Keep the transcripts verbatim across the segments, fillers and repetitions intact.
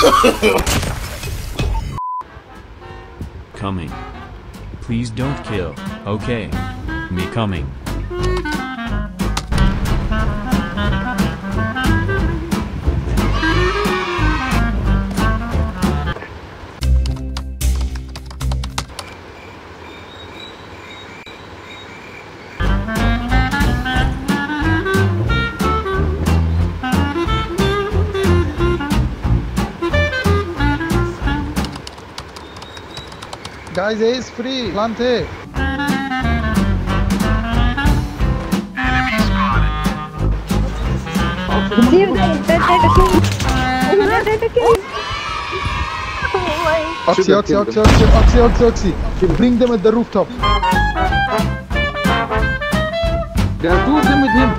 Coming. Please don't kill. Okay. Me coming. Guys, A is free. Plant A. Enemy spotted. Oxy, oxy, oxy, oxy, oxy, oxy, oxy. Bring them at the rooftop. There are two of them with him.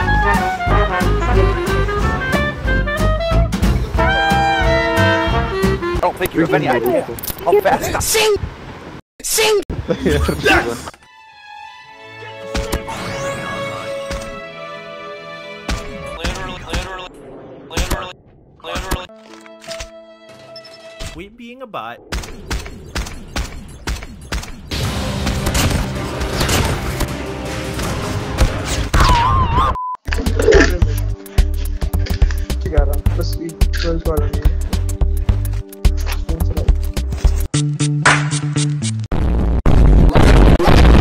I don't think you have any idea how fast I sing! Sing! Yes! Literally, literally, literally, literally. Quit being a bot. ग्यारह बस twelfth वाला नहीं है।